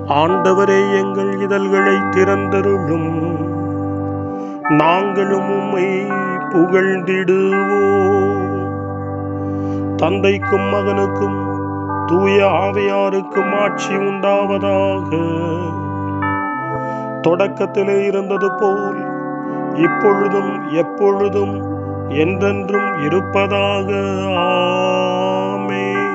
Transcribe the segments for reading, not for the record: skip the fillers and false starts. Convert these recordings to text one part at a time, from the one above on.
ஆண்டவரே, எங்கள் இதழ்களை திறந்தருளும், நாங்களும் உம்மை புகழ்ந்திடுவோம். தந்தைக்கும் மகனுக்கும் தூய ஆவியாருக்கும் ஆட்சி உண்டாவதாக. தொடக்கத்திலே இருந்தது போல் இப்பொழுதும் எப்பொழுதும் என்றென்றும் இருப்பதாக. ஆமென்.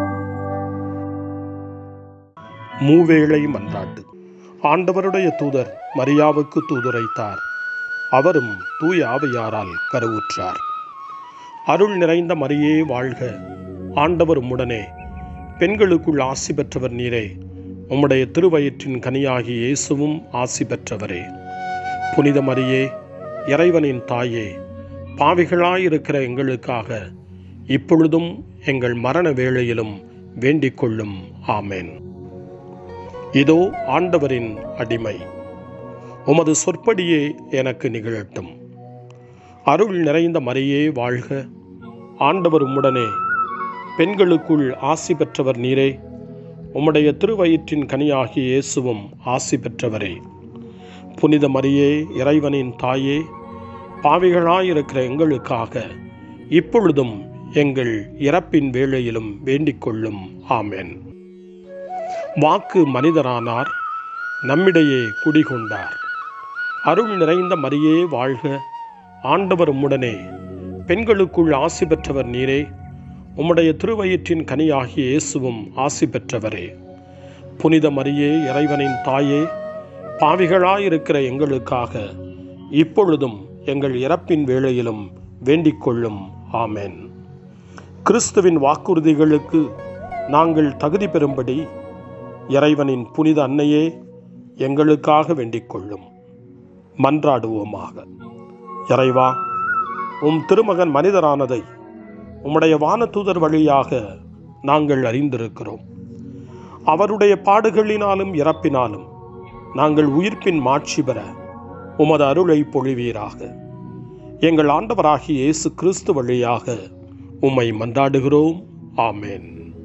மூவேளை மன்றாட்டு. ஆண்டவருடைய தூதர் மரியாவுக்கு தூதுரைத்தார். அவரும் தூய ஆவியாரால் கருவுற்றார். அருள் நிறைந்த மரியே வாழ்க, ஆண்டவர் உம்முடனே, பெண்களுக்குள் ஆசி பெற்றவர் நீரே, உம்முடைய திருவயிற்றின் கனியாகிய இயேசுவும் ஆசி பெற்றவரே. புனித மரியே, இறைவனின் தாயே, பாவிகளாயிருக்கிற எங்களுக்காக இப்பொழுதும் எங்கள் மரண வேளையிலும் வேண்டிக் கொள்ளும். ஆமென். இதோ ஆண்டவரின் அடிமை, உமது சொற்படியே எனக்கு நிகழட்டும். அருள் நிறைந்த மரியே வாழ்க, ஆண்டவர் உம்முடனே, பெண்களுக்குள் ஆசி பெற்றவர் நீரே, உம்முடைய திருவயிற்றின் கனியாகிய இயேசுவும் ஆசி பெற்றவரே. புனித மரியே, இறைவனின் தாயே, பாவிகளாயிருக்கிற எங்களுக்காக இப்பொழுதும் எங்கள் இறப்பின் வேளையிலும் வேண்டிக் கொள்ளும். ஆமென். வாக்கு மனிதரானார், நம்மிடையே குடிகொண்டார். அருள் நிறைந்த மரியே வாழ்க, ஆண்டவர் உம்முடனே, பெண்களுக்குள் ஆசி பெற்றவர் நீரே, உம்முடைய திருவயிற்றின் கனியாகிய இயேசுவும் ஆசி பெற்றவரே. புனித மரியே, இறைவனின் தாயே, பாவிகளாயிருக்கிற எங்களுக்காக இப்பொழுதும் எங்கள் இறப்பின் வேளையிலும் வேண்டிக் கொள்ளும். ஆமென். கிறிஸ்துவின் வாக்குறுதிகளுக்கு நாங்கள் தகுதி பெறும்படி இறைவனின் புனித அன்னையே, எங்களுக்காக வேண்டிக் கொள்ளும். மன்றாடுவோமாக. இறைவா, உம் திருமகன் மனிதரானதை உம்முடைய வானதூதர் வழியாக நாங்கள் அறிந்திருக்கிறோம். அவருடைய பாடுகளினாலும் இறப்பினாலும் நாங்கள் உயிர்ப்பின் மாட்சி பெற உமது அருளை பொழிவீராக. எங்கள் ஆண்டவராகிய இயேசு கிறிஸ்து வழியாக உம்மை மன்றாடுகிறோம். ஆமென்.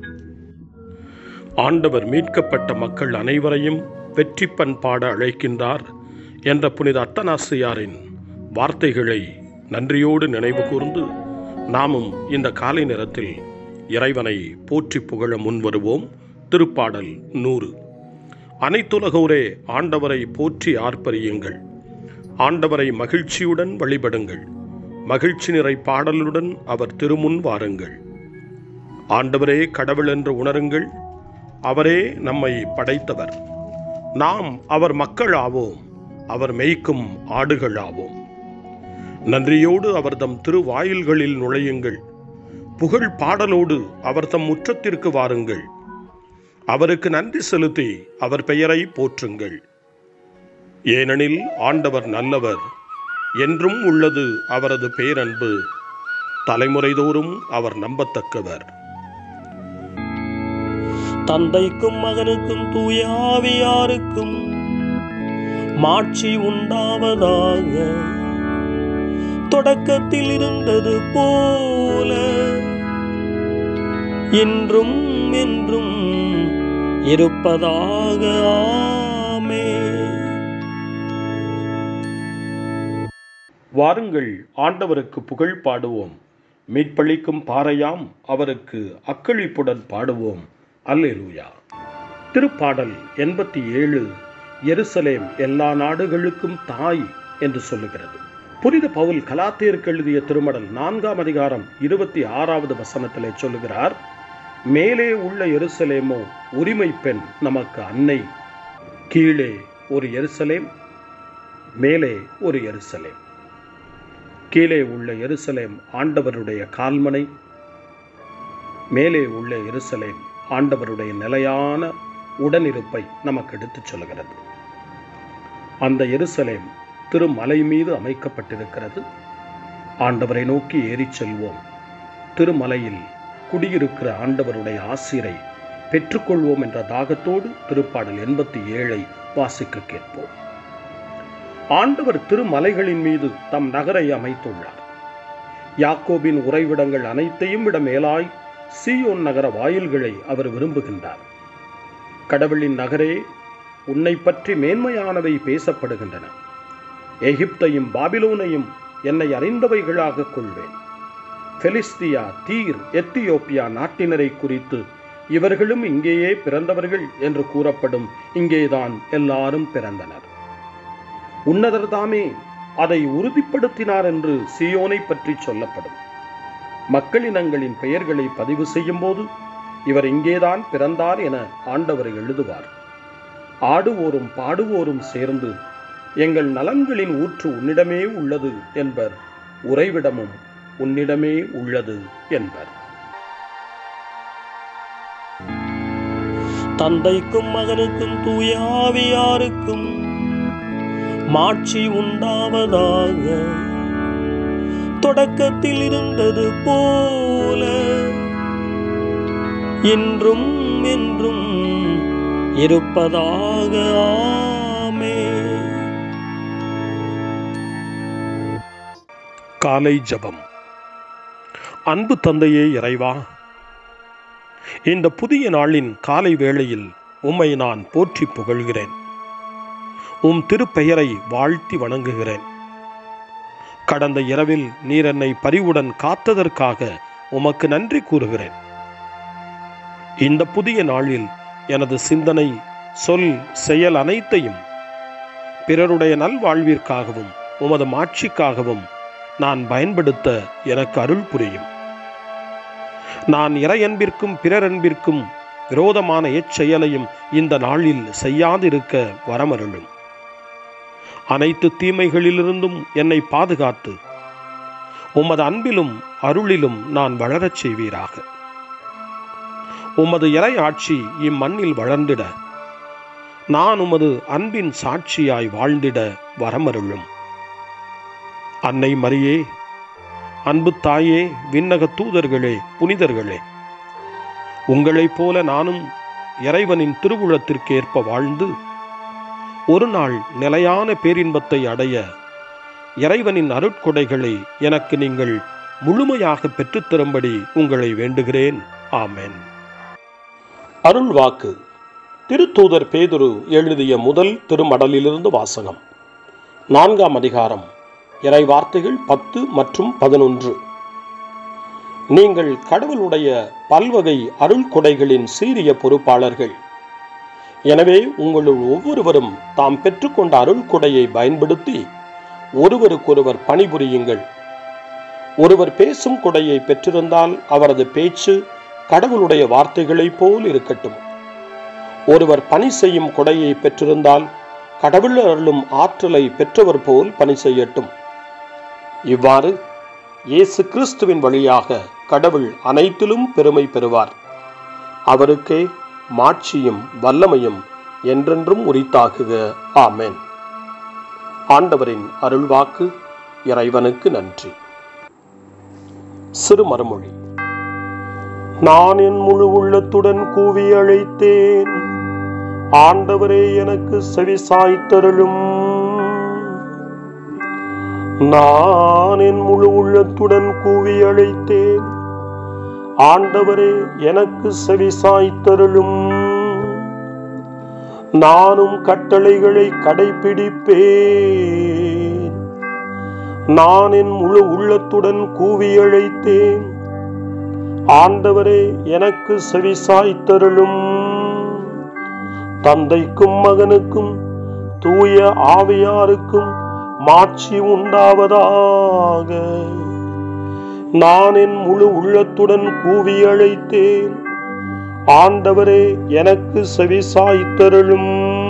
ஆண்டவர் மீட்கப்பட்ட மக்கள் அனைவரையும் வெற்றி பண்பாட அழைக்கின்றார் என்ற புனித அத்தனாசியாரின் வார்த்தைகளை நன்றியோடு நினைவு கூர்ந்து நாமும் இந்த காலை நேரத்தில் இறைவனை போற்றி புகழ முன்வருவோம். திருப்பாடல் 100. அனைத்துலகோரே ஆண்டவரை போற்றி ஆர்ப்பரியுங்கள். ஆண்டவரை மகிழ்ச்சியுடன் வழிபடுங்கள். மகிழ்ச்சி நிறை பாடலுடன் அவர் திருமுன் வாருங்கள். ஆண்டவரே கடவுள் என்று உணருங்கள். அவரே நம்மை படைத்தவர். நாம் அவர் மக்கள் ஆவோம். அவர் மேய்க்கும் ஆடுகள் ஆவோம். நன்றியோடு அவர் தம் திருவாயில்களில் நுழையுங்கள். புகழ் பாடலோடு அவர் தம் முற்றத்திற்கு வாருங்கள். அவருக்கு நன்றி செலுத்தி அவர் பெயரை போற்றுங்கள். ஏனெனில் ஆண்டவர் நல்லவர், என்றும் உள்ளது அவரது பேரன்பு, தலைமுறைதோறும் அவர் நம்பத்தக்கவர். தந்தைக்கும் மகனுக்கும் தூய ஆவியாருக்கும் மாட்சி உண்டாவதாக. தொடக்கத்தில் இருந்தது போல இன்றும் என்றும் இருப்பதாக. ஆமென். வாருங்கள், ஆண்டவருக்கு புகழ் பாடுவோம். மீட்பளிக்கும் பாறையாம் அவருக்கு அக்களிப்புடன் பாடுவோம். அல்லேலூயா. திருப்பாடல் 87 எருசலேம் எல்லா நாடுகளுக்கும் தாய் என்று சொல்லுகிறது. புனித பவுல் கலாத்தியருக்கு எழுதிய திருமடல் 4ஆம் அதிகாரம் 26வது வசனத்திலே சொல்லுகிறார், மேலே உள்ள எருசலேமோ உரிமை பெண் நமக்கு அன்னை. கீழே ஒரு எருசலேம், மேலே ஒரு எருசலேம். கீழே உள்ள எருசலேம் ஆண்டவருடைய கால்மனை, மேலே உள்ள எருசலேம் ஆண்டவருடைய நிலையான உடனிருப்பை நமக்கு எடுத்துச் சொல்கிறது. அந்த எருசலேம் திருமலை மீது அமைக்கப்பட்டிருக்கிறது. ஆண்டவரை நோக்கி ஏறிச் செல்வோம். திருமலையில் குடியிருக்கிற ஆண்டவருடைய ஆசிரை பெற்றுக்கொள்வோம் என்ற தாகத்தோடு திருப்பாடல் 87 வாசிக்க கேட்போம். ஆண்டவர் திருமலைகளின் மீது தம் நகரை அமைத்துள்ளார். யாக்கோபின் உறைவிடங்கள் அனைத்தையும் விட மேலாய் சீயோன் நகர வாயில்களை அவர் விரும்புகின்றார். கடவுளின் நகரே, உன்னை பற்றி மேன்மையானவை பேசப்படுகின்றன. எகிப்தையும் பாபிலோனையும் என்னை அறிந்தவைகளாக கொள்வேன். பெலிஸ்தியா, தீர், எத்தியோப்பியா நாட்டினரை குறித்து இவர்களும் இங்கேயே பிறந்தவர்கள் என்று கூறப்படும். இங்கேதான் எல்லாரும் பிறந்தனர். உன்னதர் தாமே அதை உறுதிப்படுத்தினார் என்று சீயோனை பற்றி சொல்லப்படும். மக்களினங்களின் பெயர்களை பதிவு செய்யும் போது இவர் இங்கேதான் பிறந்தார் என ஆண்டவர் எழுதுவார். ஆடுவோரும் பாடுவோரும் சேர்ந்து எங்கள் நலன்களின் ஊற்று உன்னிடமே உள்ளது என்பர். உறைவிடமும் உன்னிடமே உள்ளது என்பர். தந்தைக்கும் மகனுக்கும் தூய ஆவியாருக்கும் மாட்சி உண்டாவதாக. தொடக்கத்தில் இருந்தது போல இன்றும் என்றும் இருப்பதாக. ஆமென். காலை ஜெபம். அன்பு தந்தையே இறைவா, இந்த புதிய நாளின் காலை வேளையில் உம்மை நான் போற்றி புகழ்கிறேன். உம் திருப்பெயரை வாழ்த்தி வணங்குகிறேன். கடந்த இரவில் நீர் என்னை பரிவுடன் காத்ததற்காக உமக்கு நன்றி கூறுகிறேன். இந்த புதிய நாளில் எனது சிந்தனை, சொல், செயல் அனைத்தையும் பிறருடைய நல்வாழ்விற்காகவும் உமது மாட்சிக்காகவும் நான் பயன்படுத்த எனக்கு அருள் புரியும். நான் இறையன்பிற்கும் பிறரன்பிற்கும் விரோதமான எச்செயலையும் இந்த நாளில் செய்யாதிருக்க வரமருளும். அனைத்து தீமைகளிலிருந்தும் என்னை பாதுகாத்து உமது அன்பிலும் அருளிலும் நான் வளரச் செய்வீராக. உமது இறை ஆட்சி இம்மண்ணில் வளர்ந்திட நான் உமது அன்பின் சாட்சியாய் வாழ்ந்திட வரமருளும். அன்னை மரியே, அன்பு தாயே, விண்ணக தூதர்களே, புனிதர்களே, உங்களைப் போல நானும் இறைவனின் திருவுளத்திற்கு ஏற்ப வாழ்ந்து ஒரு நாள் நிலையான பேரின்பத்தை அடைய இறைவனின் அருட்கொடைகளை எனக்கு நீங்கள் முழுமையாக பெற்றுத்தரும்படி உங்களை வேண்டுகிறேன். ஆமென். அருள் வாக்கு. திருத்தூதர் பேதுரு எழுதிய முதல் திருமடலிலிருந்து வாசகம். 4ஆம் அதிகாரம், இறை வார்த்தைகள் 10 மற்றும் 11. நீங்கள் கடவுளுடைய பல்வகை அருள் கொடைகளின் சீரிய பொறுப்பாளர்கள். எனவே உங்களுள் ஒவ்வொருவரும் தாம் பெற்றுக்கொண்ட அருள் கொடையை பயன்படுத்தி ஒருவருக்கொருவர் பணிபுரியுங்கள். ஒருவர் பேசும் கொடையை பெற்றிருந்தால் அவரது பேச்சு கடவுளுடைய வார்த்தைகளைப் போல் இருக்கட்டும். ஒருவர் பணி செய்யும் கொடையை பெற்றிருந்தால் கடவுள் அருளும் ஆற்றலை பெற்றவர் போல் பணி செய்யட்டும். இவ்வாறு இயேசு கிறிஸ்துவின் வழியாக கடவுள் அனைத்திலும் பெருமை பெறுவார். அவருக்கே மாட்சியும் வல்லமையும் என்றென்றும் உரித்தாகுக. ஆமென். ஆண்டவரின் அருள்வாக்கு. இறைவனுக்கு நன்றி. சிறு மறுமொழி. நான் என் முழு உள்ளத்துடன் கூவி அழைத்தேன், ஆண்டவரே எனக்கு செவிசாய்த்தருளும். நான் என் முழு உள்ளத்துடன் கூவி அழைத்தேன், ஆண்டவரே எனக்கு செவிசாய்த்தருளும். நானும் கட்டளைகளை கடைபிடிப்பேன். நான் என் முழு உள்ளத்துடன் கூவி அழைத்தேன், ஆண்டவரே எனக்கு செவிசாய்த்தருளும். தந்தைக்கும் மகனுக்கும் தூய ஆவியாருக்கும் மாட்சி உண்டாவதாக. நான் என் முழு உள்ளத்துடன் கூவி அழைத்தேன், ஆண்டவரே எனக்கு செவிசாய்த்தருளும்.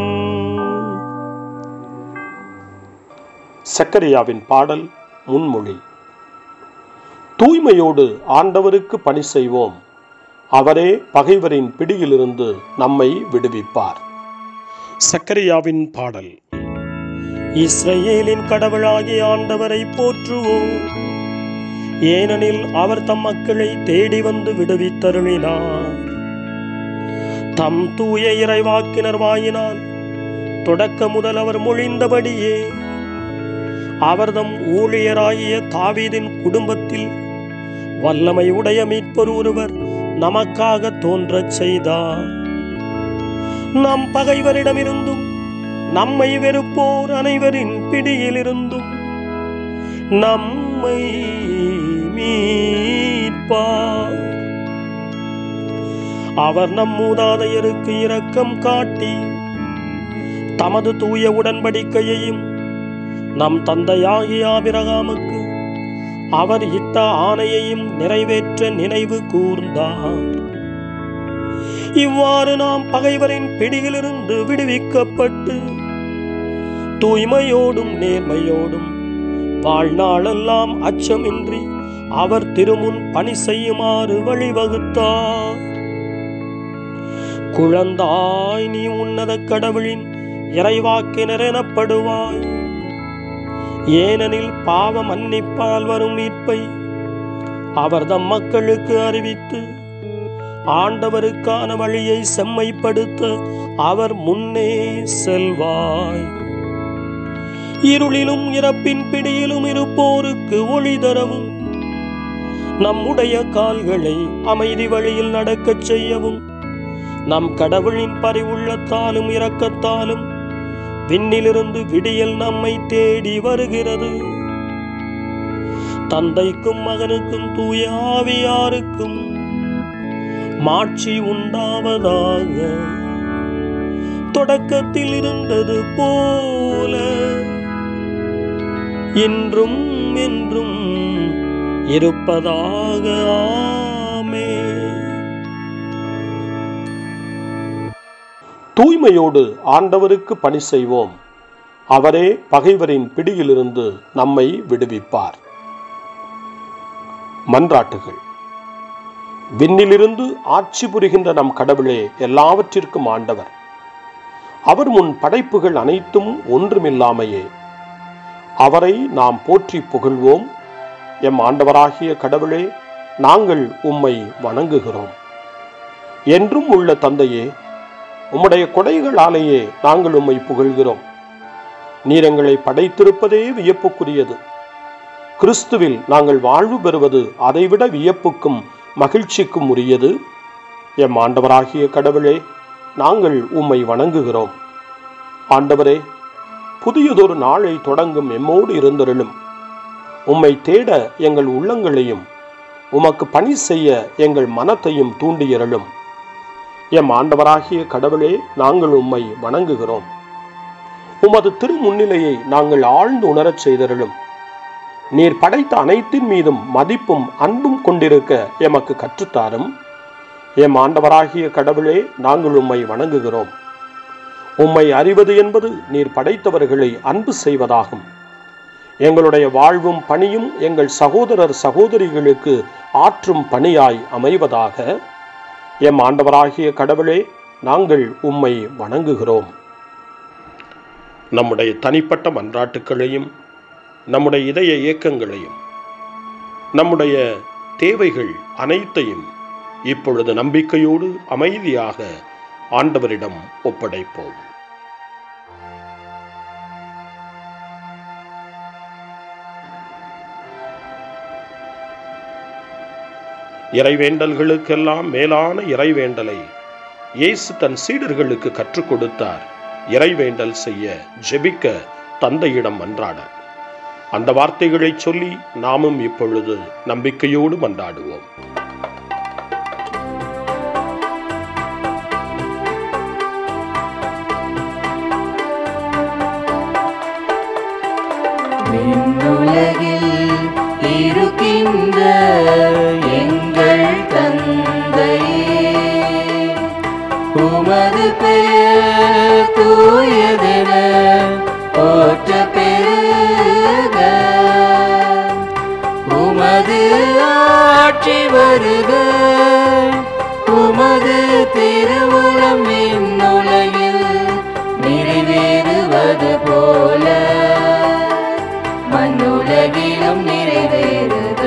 சக்கரியாவின் பாடல் முன்மொழி. தூய்மையோடு ஆண்டவருக்கு பணி செய்வோம், அவரே பகைவரின் பிடியிலிருந்து நம்மை விடுவிப்பார். சக்கரியாவின் பாடல். இஸ்ரவேலின் கடவுளாகிய ஆண்டவரை போற்றுவோம், ஏனெனில் அவர் தம் மக்களை தேடி வந்து விடுவித்தருளினார். தம் தூய இறைவாக்கினர் வாயினால் தொடக்க முதல் அவர் மொழிந்தபடியே அவர் தம் ஊழியராகிய தாவீதின் குடும்பத்தில் வல்லமை உடைய மீட்பர் ஒருவர் நமக்காக தோன்றச் செய்தார். நம் பகைவரிடமிருந்தும் நம்மை வெறுப்போர் அனைவரின் பிடியிலிருந்தும் நம்மை மீட்பார். அவர் நம் மூதாதையருக்கு இரக்கம் காட்டி தமது தூய உடன்படிக்கையையும் நம் தந்தையாகிய ஆபிரகாமுக்கு அவர் இட்ட ஆணையையும் நிறைவேற்ற நினைவு கூர்ந்தார். இவ்வாறு நாம் பகைவரின் பிடியிலிருந்து விடுவிக்கப்பட்டு தூய்மையோடும் நேர்மையோடும் வாழ்நாளெல்லாம் அச்சமின்றி அவர் திருமுன் பணி செய்யுமாறு வழிவகுத்தார். குழந்தாய், நீ உன்னத கடவுளின் இறைவாக்கினர் எனப்படுவாய். ஏனெனில் பாவ மன்னிப்பால் வரும் மீட்பை அவர் தம் மக்களுக்கு அறிவித்து ஆண்டவருக்கான வழியை செம்மைப்படுத்த அவர் முன்னே செல்வாய். இருளிலும் இறப்பின் பிடியிலும் இருப்போருக்கு ஒளி தரவும் நம்முடைய கால்களை அமைதி வழியில் நடக்கச் செய்யவும் நம் கடவுளின் பரிவுள்ளத்தாலும் இரக்கத்தாலும் விண்ணிலிருந்து விடியல் நம்மை தேடி வருகிறது. தந்தைக்கும் மகனுக்கும் தூய ஆவியாருக்கும் மாட்சி உண்டாவதாக. தொடக்கத்தில் இருந்தது போல இன்றும் என்றும் இருப்பதாக. ஆமென். தூய்மையோடு ஆண்டவருக்கு பணி செய்வோம். அவரே பகைவரின் பிடியிலிருந்து நம்மை விடுவிப்பார். மன்றாட்டுகள். விண்ணிலிருந்து ஆட்சி புரிகின்ற நம் கடவுளே எல்லாவற்றிற்கும் ஆண்டவர். அவர் முன் படைப்புகள் அனைத்தும் ஒன்றுமில்லாமையே. அவரை நாம் போற்றி புகழ்வோம். எம் ஆண்டவராகிய கடவுளே, நாங்கள் உம்மை வணங்குகிறோம். என்றும் உள்ள தந்தையே, உம்முடைய கொடைகளாலேயே நாங்கள் உம்மை புகழ்கிறோம். நீர் எங்களை படைத்திருப்பதே வியப்புக்குரியது. கிறிஸ்துவில் நாங்கள் வாழ்வு பெறுவது அதைவிட வியப்புக்கும் மகிழ்ச்சிக்கும் உரியது. எம் ஆண்டவராகிய கடவுளே, நாங்கள் உம்மை வணங்குகிறோம். ஆண்டவரே, புதியதொரு நாளை தொடங்கும் எம்மோடு இருந்தருளும். உம்மை தேட எங்கள் உள்ளங்களையும் உமக்கு பணி செய்ய எங்கள் மனத்தையும் தூண்டியருளும். எம் ஆண்டவராகிய கடவுளே, நாங்கள் உம்மை வணங்குகிறோம். உமது திருமுன்னிலையை நாங்கள் ஆழ்ந்து உணரச் செய்தருளும். நீர் படைத்த அனைத்தின் மீதும் மதிப்பும் அன்பும் கொண்டிருக்க எமக்கு கற்றுத்தாரும். எம் ஆண்டவராகிய கடவுளே, நாங்கள் உம்மை வணங்குகிறோம். உம்மை அறிவது என்பது நீர் படைத்தவர்களை அன்பு செய்வதாகும். எங்களுடைய வாழ்வும் பணியும் எங்கள் சகோதரர் சகோதரிகளுக்கு ஆற்றும் பணியாய் அமைவதாக. எம் ஆண்டவராகிய கடவுளே, நாங்கள் உம்மை வணங்குகிறோம். நம்முடைய தனிப்பட்ட மன்றாட்டுக்களையும் நம்முடைய இதய இயக்கங்களையும் நம்முடைய தேவைகள் அனைத்தையும் இப்பொழுது நம்பிக்கையோடு அமைதியாக ஆண்டவரிடம் ஒப்படைப்போம். இறைவேண்டல்களுக்கெல்லாம் மேலான இறைவேண்டலை இயேசு தன் சீடர்களுக்கு கற்றுக் கொடுத்தார். இறைவேண்டல் செய்ய, ஜெபிக்க, தந்தையிடம் மன்றாட. அந்த வார்த்தைகளை சொல்லி நாமும் இப்பொழுது நம்பிக்கையோடு மன்றாடுவோம். விண்ணுலகில் இருக்கின்ற எங்கள் தந்தையே, உமது பெயர் தூயதென போற்ற பெறுக. உமது ஆட்சி வருக. உமது திருவுளம் விண்ணுலகில் நிறைவேறுவது போல மண்ணுலகிலும் நிறைவேறுக.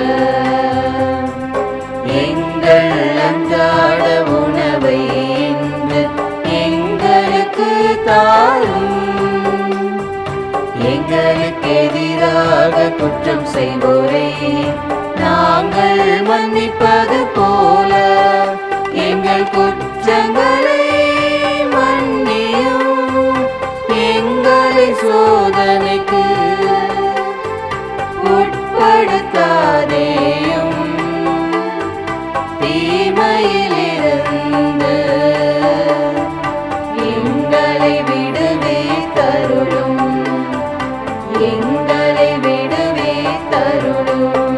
எங்கள் அன்றாட உணவை இன்று எங்களுக்கு தாரும். எங்களுக்கு எதிராக குற்றம் செய்வோரை நாங்கள் மன்னிப்பது போல எங்கள் குற்றங்களை மன்னியும். சோதனைக்கு உட்படுத்தாதேயும் தீமையிலிருந்து எங்களை விடுவித்தருளும் எங்களை விடுவித்தருளும்.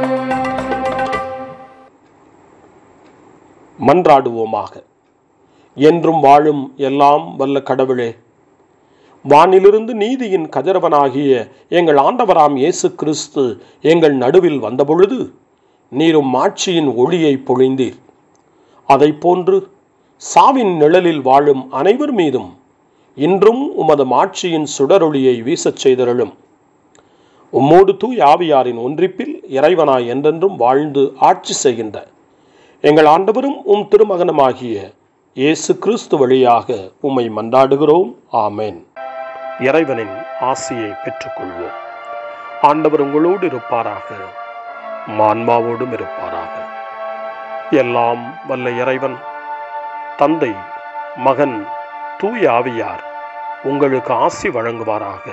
மன்றாடுவோமாக. என்றும் வாழும் எல்லாம் வல்ல கடவுளே, வானிலிருந்து நீதியின் கதிரவனாகிய எங்கள் ஆண்டவராம் இயேசு கிறிஸ்து எங்கள் நடுவில் வந்தபொழுது நீரும் ஆட்சியின் ஒளியை பொழிந்தீர். அதை போன்று சாவின் நிழலில் வாழும் அனைவர் மீதும் இன்றும் உமது ஆட்சியின் சுடரொளியை வீசச் செய்தருளும். உம்மோடு தூய் ஆவியாரின் ஒன்றிப்பில் இறைவனாய் என்றென்றும் வாழ்ந்து ஆட்சி செய்கின்ற எங்கள் ஆண்டவரும் உம் திருமகனுமாகிய இயேசு கிறிஸ்து வழியாக உம்மை மன்றாடுகிறோம். ஆமேன். இறைவனின் ஆசியை பெற்றுக்கொள்வோம். ஆண்டவர் உங்களோடு இருப்பாராக, ஆன்மாவோடும் இருப்பாராக. எல்லாம் வல்ல இறைவன் தந்தை, மகன், தூய ஆவியார் உங்களுக்கு ஆசி வழங்குவாராக.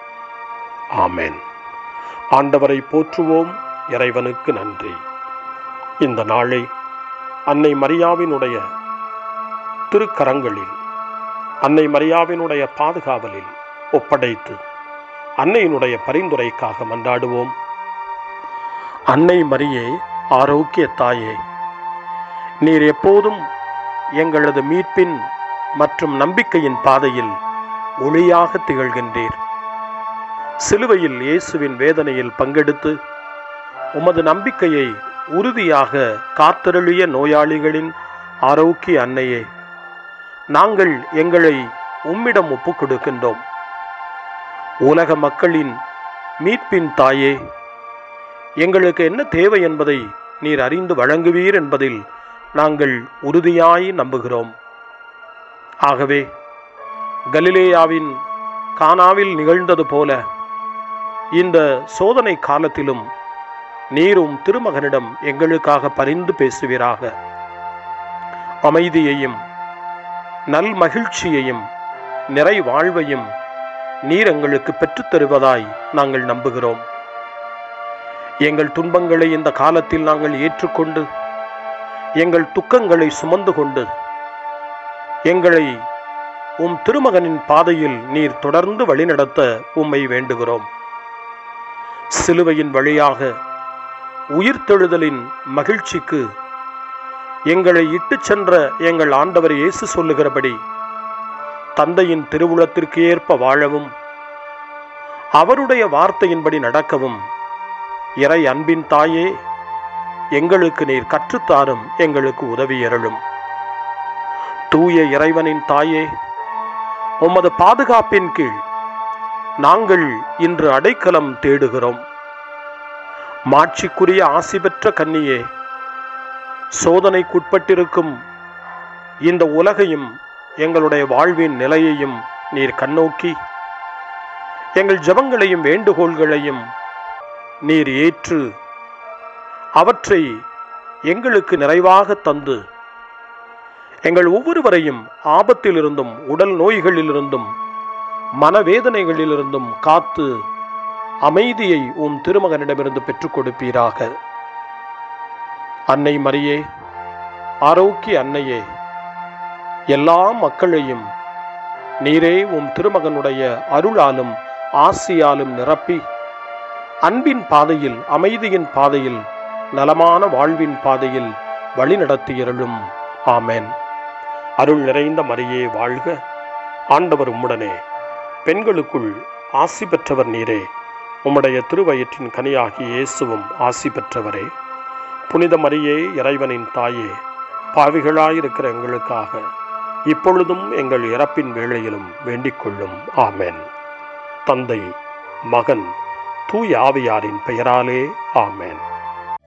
ஆமேன். ஆண்டவரை போற்றுவோம். இறைவனுக்கு நன்றி. இந்த நாளை அன்னை மரியாவினுடைய திருக்கரங்களில், அன்னை மரியாவினுடைய பாதுகாவலில் ஒப்படைத்து அன்னையினுடைய பரிந்துரைக்காக மன்றாடுவோம். அன்னை மரியே, ஆரோக்கிய தாயே, நீர் எப்போதும் எங்களது மீட்பின் மற்றும் நம்பிக்கையின் பாதையில் ஒளியாக திகழ்கின்றீர். சிலுவையில் இயேசுவின் வேதனையில் பங்கெடுத்து உமது நம்பிக்கையை உறுதியாக காத்தருளிய நோயாளிகளின் ஆரோக்கிய அன்னையே, நாங்கள் எங்களை உம்மிடம் ஒப்புக் கொடுக்கின்றோம். உலக மக்களின் மீட்பின் தாயே, எங்களுக்கு என்ன தேவை என்பதை நீர் அறிந்து வழங்குவீர் என்பதில் நாங்கள் உறுதியாய் நம்புகிறோம். ஆகவே கலிலேயாவின் கானாவில் நிகழ்ந்தது போல இந்த சோதனை காலத்திலும் நீரும் திருமகனிடம் எங்களுக்காக பரிந்து பேசுவீராக. அமைதியையும் நல் மகிழ்ச்சியையும் நிறை வாழ்வையும் நீர் எங்களுக்கு பெற்றுத் தருவதாய் நாங்கள் நம்புகிறோம். எங்கள் துன்பங்களை இந்த காலத்தில் நாங்கள் ஏற்றுக்கொண்டு எங்கள் துக்கங்களை சுமந்து கொண்டு எங்களை உம் திருமகனின் பாதையில் நீர் தொடர்ந்து வழிநடத்த உம்மை வேண்டுகிறோம். சிலுவையின் வழியாக உயிர்த்தெழுதலின் மகிழ்ச்சிக்கு எங்களை இட்டுச் சென்ற எங்கள் ஆண்டவர் இயேசு சொல்லுகிறபடி தந்தையின் திருவுளத்திற்கு ஏற்ப வாழவும் அவருடைய வார்த்தையின்படி நடக்கவும் இறை அன்பின் தாயே, எங்களுக்கு நீர் கற்றுத்தாரும், எங்களுக்கு உதவியருளும். தூய இறைவனின் தாயே, உமது பாதுகாப்பின் கீழ் நாங்கள் இன்று அடைக்கலம் தேடுகிறோம். மாட்சிக்குரிய ஆசி பெற்ற கன்னியே, சோதனைக்குட்பட்டிருக்கும் இந்த உலகையும் எங்களுடைய வாழ்வின் நிலையையும் நீர் கண்ணோக்கி எங்கள் ஜெபங்களையும் வேண்டுகோள்களையும் நீர் ஏற்று அவற்றை எங்களுக்கு நிறைவாக தந்து எங்கள் ஒவ்வொருவரையும் ஆபத்திலிருந்தும் உடல் நோய்களிலிருந்தும் மனவேதனைகளிலிருந்தும் காத்து அமைதியை உம் திருமகனிடமிருந்து பெற்றுக் கொடுப்பீராக. அன்னை மரியே, ஆரோக்கிய அன்னையே, எல்லா மக்களையும் நீரே உம் திருமகனுடைய அருளாலும் ஆசியாலும் நிரப்பி அன்பின் பாதையில், அமைதியின் பாதையில், நலமான வாழ்வின் பாதையில் வழிநடத்தியருளும். ஆமேன். அருள் நிறைந்த மரியே வாழ்க, ஆண்டவர் உம்முடனே, பெண்களுக்குள் ஆசி பெற்றவர் நீரே, உம்முடைய திருவயிற்றின் கனியாகிய இயேசுவும் ஆசி பெற்றவரே. புனித மரியே, இறைவனின் தாயே, பாவிகளாயிருக்கிற எங்களுக்காக இப்பொழுதும் எங்கள் இறப்பின் வேளையிலும் வேண்டிக் கொள்ளும். ஆமேன். தந்தை, மகன், தூய ஆவியாரின் பெயராலே ஆமேன்.